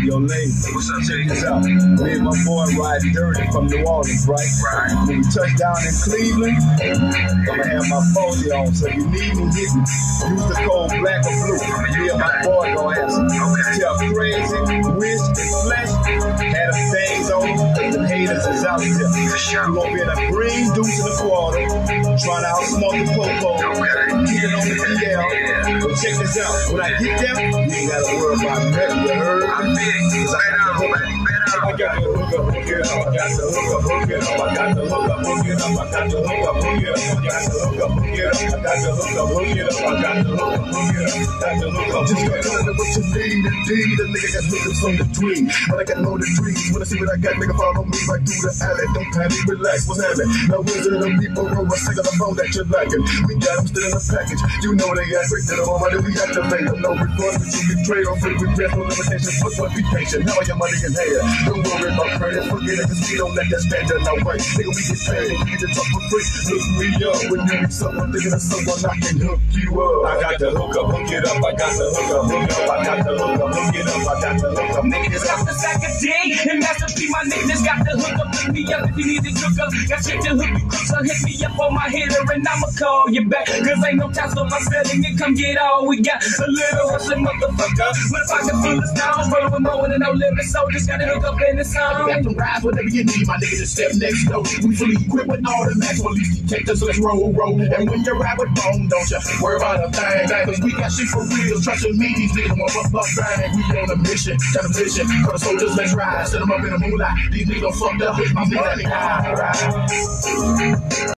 Yo, lady. What's up, Check this out. Me and my boy ride dirty from New Orleans, right? Right. When we touch down in Cleveland, I'ma have my 40 on, so you need me, hit me. Use the code black or blue. Me and my boy gonna answer. Tell Crazy, Wish, and Flesh, had them things on them, cause the haters is out there. We gonna be in a green deuce in the quarter, trying to outsmoke the popo, keeping on the DL. But check this out, when I get there, you ain't gotta worry about nothing, you heard? I'm big. I got the hook up, hook it up, I got the hook up, hook it up, I got the hook up, hook it up, I got the hook up, hook it up, I got the hook up, hook it up, I got the hook up, hook it up, I got the hook up, hook it up, got the hook up, just got telling what you need, indeed. The nigga got hookups on the dream, but I got no the dreams. Wanna see what I got, nigga, follow me right through the alley. Don't panic, relax, what's happening? Now wizard of people roll a single the phone that you're lacking. We got them still in the package. You know they act quick to the moment that we activate them. No report, but you can trade on free request, no limitations. But be patient, now your money in hand. Don't worry about credit, forget it, cause we don't let that stand in our way. Nigga, we get paid, we get to talk for free. Look me up when you need someone thinking of someone I can hook you up. I got the hook up, hook it up, I got the hook up, hook up, I got the hook up, hook it up, I got the hook up. Niggas got the sack of D, and Master P, my niggas got the hook up. Hook me up if you need to hook up. Got shit to hook you up, so hit me up on my hitter, and I'ma call you back. Cause ain't no time for my selling it, come get all we got. A little hustling motherfucker, with a pocket full of stones, rolling with more than no limit, so just gotta hook up in the song. Got them rides, whatever you need, my nigga, just step next door. We fully equipped with all the max police detectors, so let's roll. And when you ride with bone, don't you worry about a thing, cause we got shit for real. Trust me, these niggas won't fuck bang. We on a mission, kind of vision. Call the soldiers, let's ride. Set them up in the moonlight. These niggas fucked up with my money. Alright.